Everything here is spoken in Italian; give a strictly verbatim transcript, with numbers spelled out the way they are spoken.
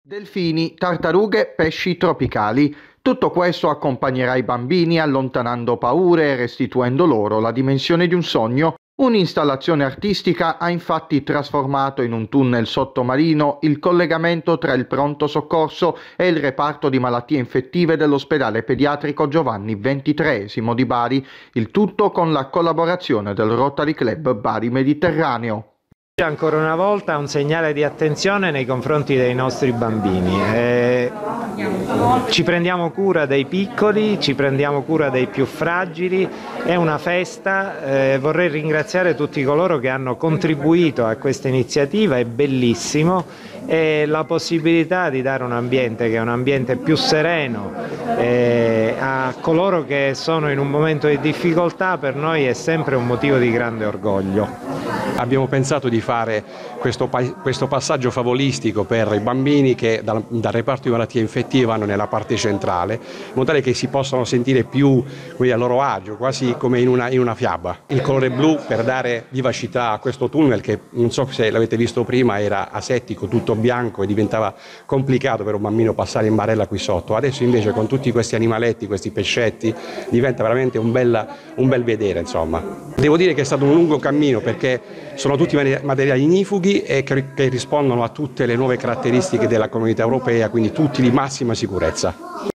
Delfini, tartarughe, pesci tropicali. Tutto questo accompagnerà i bambini allontanando paure e restituendo loro la dimensione di un sogno. Un'installazione artistica ha infatti trasformato in un tunnel sottomarino il collegamento tra il pronto soccorso e il reparto di malattie infettive dell'ospedale pediatrico Giovanni ventitreesimo di Bari, il tutto con la collaborazione del Rotary Club Bari Mediterraneo. Ancora una volta un segnale di attenzione nei confronti dei nostri bambini. Eh, ci prendiamo cura dei piccoli, ci prendiamo cura dei più fragili, è una festa, eh, vorrei ringraziare tutti coloro che hanno contribuito a questa iniziativa, è bellissimo, e la possibilità di dare un ambiente che è un ambiente più sereno eh, a coloro che sono in un momento di difficoltà per noi è sempre un motivo di grande orgoglio. Abbiamo pensato di fare questo, questo passaggio favolistico per i bambini che dal, dal reparto di malattie infettive vanno nella parte centrale, in modo tale che si possano sentire più a loro agio, quasi come in una, in una fiaba. Il colore blu per dare vivacità a questo tunnel che, non so se l'avete visto prima, era asettico, tutto bianco e diventava complicato per un bambino passare in barella qui sotto. Adesso invece con tutti questi animaletti, questi pescetti, diventa veramente un bel, un bel vedere, insomma. Devo dire che è stato un lungo cammino perché sono tutti materiali ignifughi e che, che rispondono a tutte le nuove caratteristiche della comunità europea, quindi tutti di massima sicurezza.